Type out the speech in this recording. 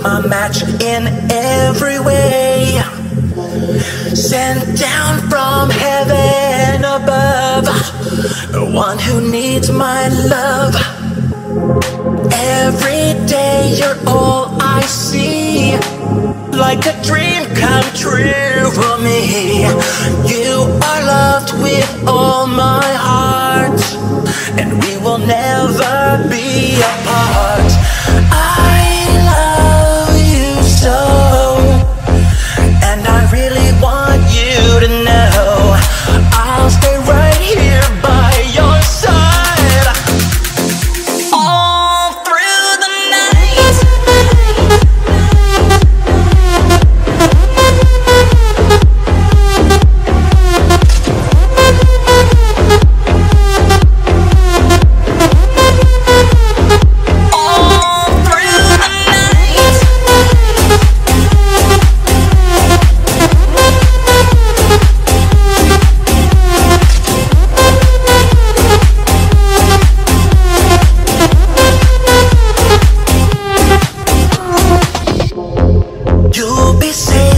my match in every way, sent down from heaven above, the one who needs my love. Every day you're all I see, like a dream come true for me. You are loved with all my heart, and we will never be apart. I love you so, and I really want you to know I'll stay right here by your side all through the night. You'll be safe